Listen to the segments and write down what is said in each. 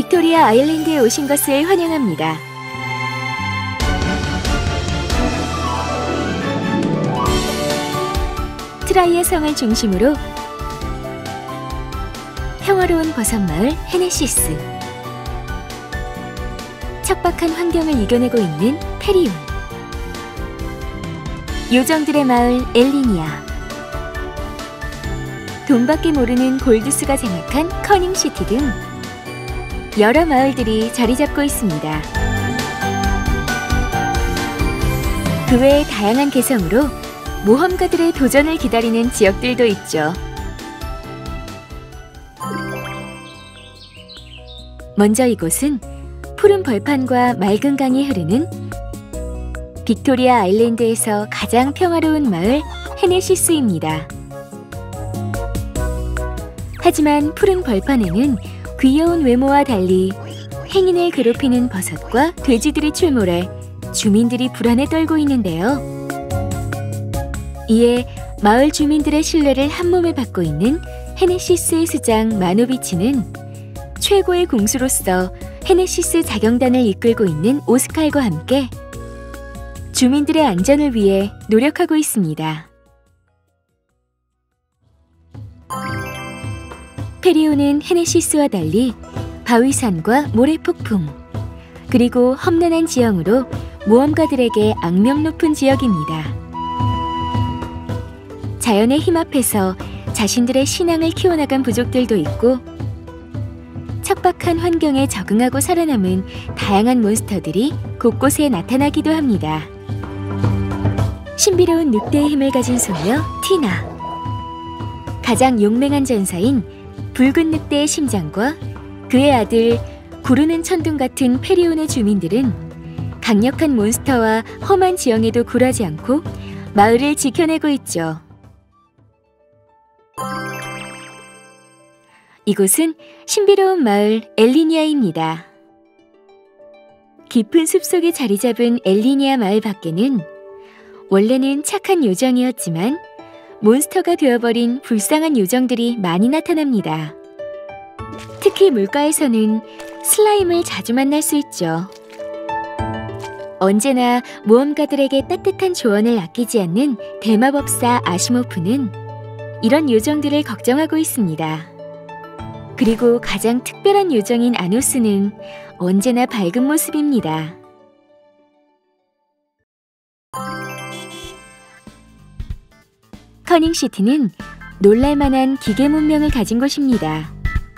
빅토리아 아일랜드에 오신 것을 환영합니다. 트라이의 성을 중심으로 평화로운 버섯마을 헤네시스, 척박한 환경을 이겨내고 있는 페리온, 요정들의 마을 엘리니아, 돈밖에 모르는 골두스가 장악한 커닝시티 등 여러 마을들이 자리 잡고 있습니다. 그 외의 다양한 개성으로 모험가들의 도전을 기다리는 지역들도 있죠. 먼저 이곳은 푸른 벌판과 맑은 강이 흐르는 빅토리아 아일랜드에서 가장 평화로운 마을 헤네시스입니다. 하지만 푸른 벌판에는 귀여운 외모와 달리 행인을 괴롭히는 버섯과 돼지들이 출몰해 주민들이 불안에 떨고 있는데요. 이에 마을 주민들의 신뢰를 한몸에 받고 있는 헤네시스의 수장 마노비치는 최고의 공수로서 헤네시스 자경단을 이끌고 있는 오스칼과 함께 주민들의 안전을 위해 노력하고 있습니다. 페리온은 헤네시스와 달리 바위산과 모래폭풍, 그리고 험난한 지형으로 모험가들에게 악명 높은 지역입니다. 자연의 힘 앞에서 자신들의 신앙을 키워나간 부족들도 있고, 척박한 환경에 적응하고 살아남은 다양한 몬스터들이 곳곳에 나타나기도 합니다. 신비로운 늑대의 힘을 가진 소녀 티나, 가장 용맹한 전사인 붉은 늑대의 심장과 그의 아들 구르는 천둥 같은 페리온의 주민들은 강력한 몬스터와 험한 지형에도 굴하지 않고 마을을 지켜내고 있죠. 이곳은 신비로운 마을 엘리니아입니다. 깊은 숲속에 자리 잡은 엘리니아 마을 밖에는 원래는 착한 요정이었지만 몬스터가 되어버린 불쌍한 요정들이 많이 나타납니다. 특히 물가에서는 슬라임을 자주 만날 수 있죠. 언제나 모험가들에게 따뜻한 조언을 아끼지 않는 대마법사 아시모프는 이런 요정들을 걱정하고 있습니다. 그리고 가장 특별한 요정인 아노스는 언제나 밝은 모습입니다. 커닝시티는 놀랄만한 기계 문명을 가진 곳입니다.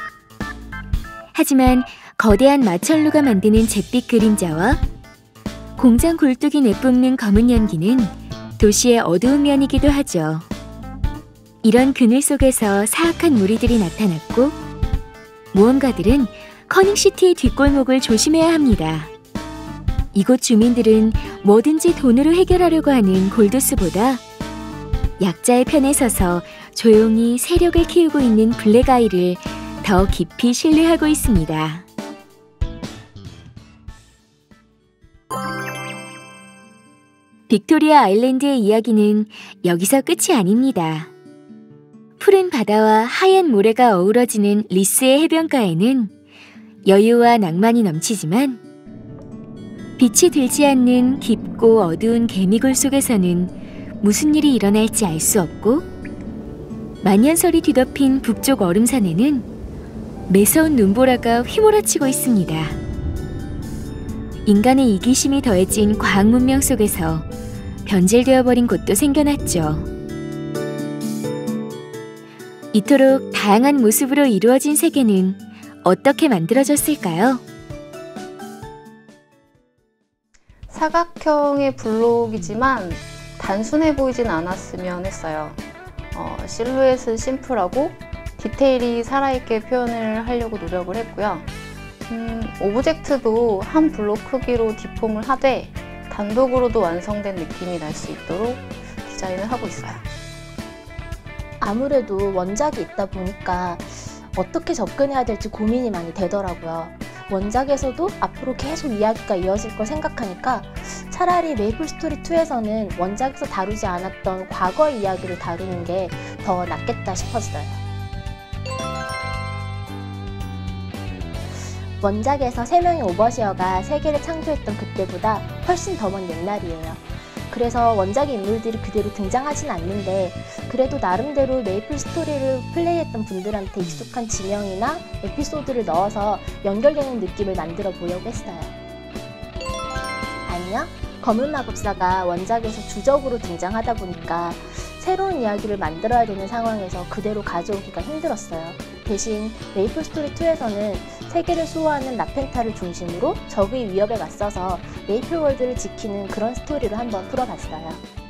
하지만 거대한 마철루가 만드는 잿빛 그림자와 공장 굴뚝이 내뿜는 검은 연기는 도시의 어두운 면이기도 하죠. 이런 그늘 속에서 사악한 무리들이 나타났고, 모험가들은 커닝시티의 뒷골목을 조심해야 합니다. 이곳 주민들은 뭐든지 돈으로 해결하려고 하는 골두스보다 약자의 편에 서서 조용히 세력을 키우고 있는 블랙아이를 더 깊이 신뢰하고 있습니다. 빅토리아 아일랜드의 이야기는 여기서 끝이 아닙니다. 푸른 바다와 하얀 모래가 어우러지는 리스의 해변가에는 여유와 낭만이 넘치지만, 빛이 들지 않는 깊고 어두운 개미굴 속에서는 무슨 일이 일어날지 알 수 없고, 만년설이 뒤덮인 북쪽 얼음산에는 매서운 눈보라가 휘몰아치고 있습니다. 인간의 이기심이 더해진 과학 문명 속에서 변질되어버린 곳도 생겨났죠. 이토록 다양한 모습으로 이루어진 세계는 어떻게 만들어졌을까요? 사각형의 블록이지만 단순해 보이진 않았으면 했어요. 실루엣은 심플하고 디테일이 살아있게 표현을 하려고 노력을 했고요. 오브젝트도 한 블록 크기로 디폼을 하되 단독으로도 완성된 느낌이 날 수 있도록 디자인을 하고 있어요. 아무래도 원작이 있다 보니까 어떻게 접근해야 될지 고민이 많이 되더라고요. 원작에서도 앞으로 계속 이야기가 이어질 걸 생각하니까 차라리 메이플스토리 2에서는 원작에서 다루지 않았던 과거 이야기를 다루는 게 더 낫겠다 싶었어요. 원작에서 3명의 오버시어가 세계를 창조했던 그때보다 훨씬 더 먼 옛날이에요. 그래서 원작의 인물들이 그대로 등장하진 않는데 그래도 나름대로 메이플 스토리를 플레이했던 분들한테 익숙한 지명이나 에피소드를 넣어서 연결되는 느낌을 만들어 보려고 했어요. 아니요, 검은 마법사가 원작에서 주적으로 등장하다 보니까 새로운 이야기를 만들어야 되는 상황에서 그대로 가져오기가 힘들었어요. 대신 메이플 스토리 2에서는 세계를 수호하는 라펜타를 중심으로 적의 위협에 맞서서 메이플 월드를 지키는 그런 스토리로 한번 풀어봤어요.